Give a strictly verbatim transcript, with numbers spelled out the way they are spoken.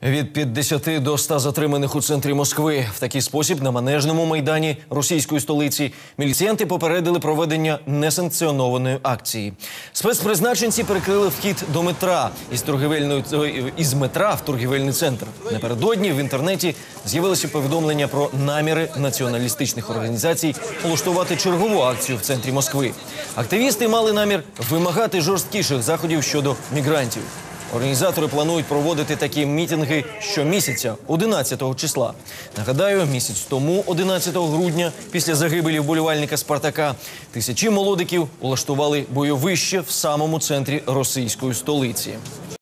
Від п'ятдесяти до ста затриманих у центрі Москви. В такий спосіб на Манежному майдані російської столиці міліціянти попередили проведення несанкціонованої акції. Спецпризначенці перекрили вхід до метра із, торгівельної, із метра в торгівельний центр. Напередодні в інтернеті з'явилися повідомлення про наміри націоналістичних організацій влаштувати чергову акцію в центрі Москви. Активісти мали намір вимагати жорсткіших заходів щодо мігрантів. Організатори планують проводити такі мітинги щомісяця, одинадцятого числа. Нагадаю, місяць тому, одинадцятого грудня, після загибелі вболівальника «Спартака», тисячі молодиків улаштували бойовище в самому центрі російської столиці.